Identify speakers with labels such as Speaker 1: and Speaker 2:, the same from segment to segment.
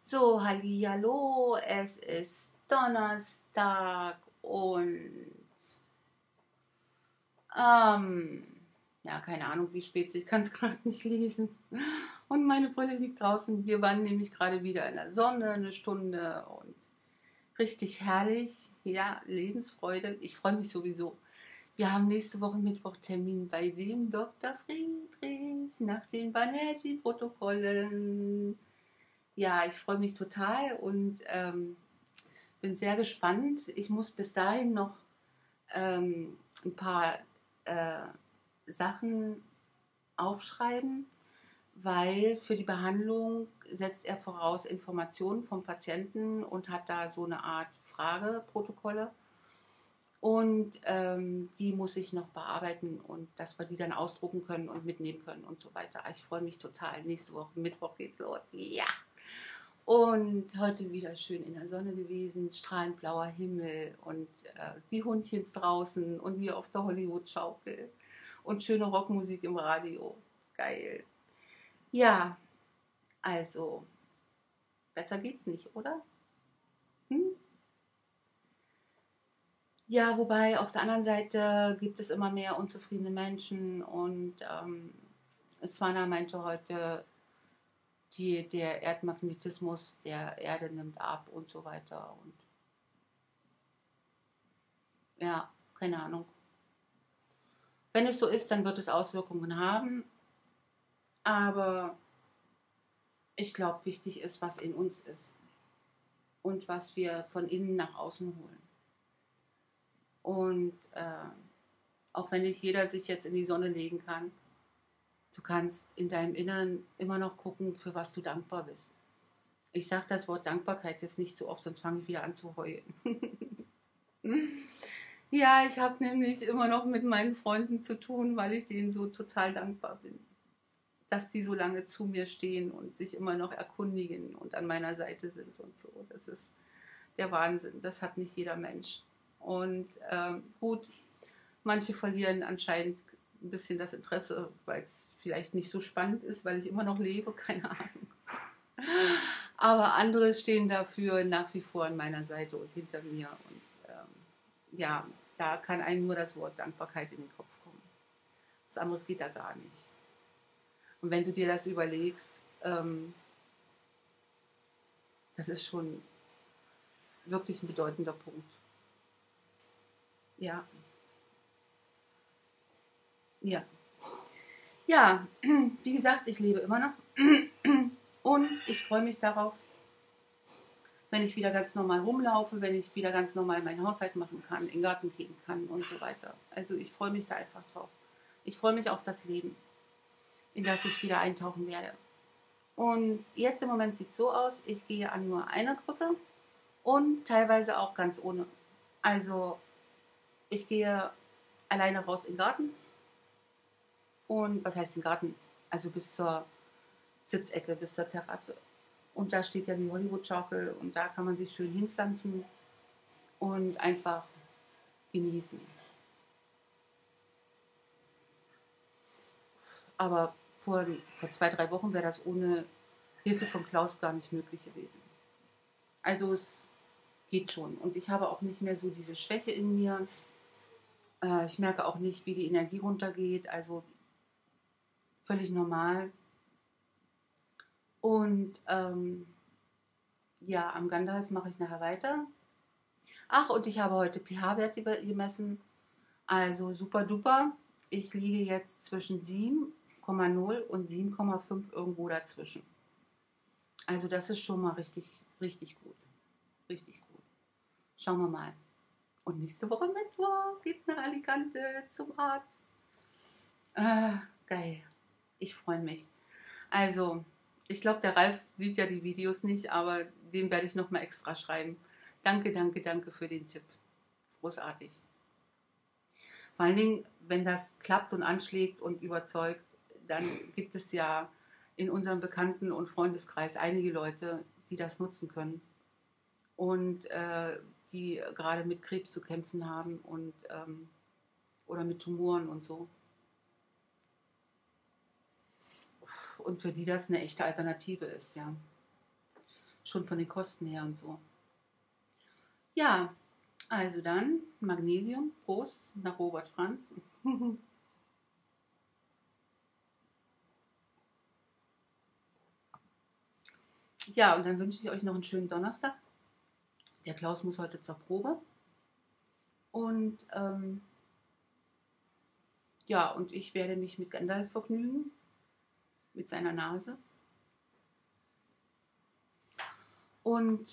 Speaker 1: So, hallihallo, es ist Donnerstag und ähm, ja, keine Ahnung, wie spät es ist, ich kann es gerade nicht lesen. Und meine Brille liegt draußen. Wir waren nämlich gerade wieder in der Sonne, eine Stunde und richtig herrlich. Ja, Lebensfreude. Ich freue mich sowieso. Wir haben nächste Woche Mittwoch Termin bei dem Dr. Friedrich nach den Banerjee-Protokollen. Ja, ich freue mich total und bin sehr gespannt. Ich muss bis dahin noch ein paar äh, Sachen aufschreiben, weil für die Behandlung setzt er voraus Informationen vom Patienten und hat da so eine Art Frageprotokolle. Und die muss ich noch bearbeiten und dass wir die dann ausdrucken können und mitnehmen können und so weiter. Ich freue mich total. Nächste Woche, Mittwoch geht's los. Ja! Und heute wieder schön in der Sonne gewesen, strahlend blauer Himmel und die Hundchens draußen und wir auf der Hollywood-Schaukel und schöne Rockmusik im Radio. Geil. Ja, also besser geht's nicht, oder? Hm? Ja, wobei auf der anderen Seite gibt es immer mehr unzufriedene Menschen und Svana meinte heute, der Erdmagnetismus der Erde nimmt ab und so weiter und ja, keine Ahnung. Wenn es so ist, dann wird es Auswirkungen haben. Aber ich glaube, wichtig ist, was in uns ist und was wir von innen nach außen holen. Und auch wenn nicht jeder sich jetzt in die Sonne legen kann, du kannst in deinem Inneren immer noch gucken, für was du dankbar bist. Ich sage das Wort Dankbarkeit jetzt nicht so oft, sonst fange ich wieder an zu heulen. Ja, ich habe nämlich immer noch mit meinen Freunden zu tun, weil ich denen so total dankbar bin, dass die so lange zu mir stehen und sich immer noch erkundigen und an meiner Seite sind und so. Das ist der Wahnsinn. Das hat nicht jeder Mensch. Und gut, manche verlieren anscheinend ein bisschen das Interesse, weil es vielleicht nicht so spannend ist, weil ich immer noch lebe, keine Ahnung. Aber andere stehen dafür nach wie vor an meiner Seite und hinter mir. Und ja, da kann einem nur das Wort Dankbarkeit in den Kopf kommen. Was anderes geht da gar nicht. Und wenn du dir das überlegst, das ist schon wirklich ein bedeutender Punkt. Ja, ja. Ja, wie gesagt, ich lebe immer noch. Und ich freue mich darauf, wenn ich wieder ganz normal rumlaufe, wenn ich wieder ganz normal meinen Haushalt machen kann, in den Garten gehen kann und so weiter. Also ich freue mich da einfach drauf. Ich freue mich auf das Leben, in das ich wieder eintauchen werde. Und jetzt im Moment sieht es so aus, ich gehe an nur einer Krücke und teilweise auch ganz ohne. Also ich gehe alleine raus in den Garten und was heißt den Garten? Also bis zur Sitzecke, bis zur Terrasse. Und da steht ja die Hollywood-Schaukel und da kann man sich schön hinpflanzen und einfach genießen. Aber vor 2, 3 Wochen wäre das ohne Hilfe von Klaus gar nicht möglich gewesen. Also es geht schon. Und ich habe auch nicht mehr so diese Schwäche in mir. Ich merke auch nicht, wie die Energie runtergeht. Also völlig normal. Und ja, am Gandalf mache ich nachher weiter. Ach, und ich habe heute pH-Wert gemessen. Also super duper. Ich liege jetzt zwischen 7,0 und 7,5 irgendwo dazwischen. Also das ist schon mal richtig, richtig gut. Richtig gut. Schauen wir mal. Und nächste Woche Mittwoch geht's nach Alicante zum Arzt. Geil. Ich freue mich. Also, ich glaube, der Ralf sieht ja die Videos nicht, aber dem werde ich nochmal extra schreiben. Danke, danke, danke für den Tipp. Großartig. Vor allen Dingen, wenn das klappt und anschlägt und überzeugt, dann gibt es ja in unserem Bekannten- und Freundeskreis einige Leute, die das nutzen können und die gerade mit Krebs zu kämpfen haben und oder mit Tumoren und so. Und für die das eine echte Alternative ist, ja. schon von den Kosten her und so. Ja, also dann Magnesium, Prost nach Robert Franz. Ja, und dann wünsche ich euch noch einen schönen Donnerstag. Der Klaus muss heute zur Probe. Und ja, und ich werde mich mit Gandalf vergnügen, mit seiner Nase. Und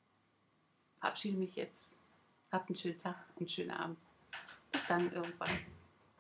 Speaker 1: verabschiede mich jetzt. Habt einen schönen Tag, einen schönen Abend. Bis dann irgendwann.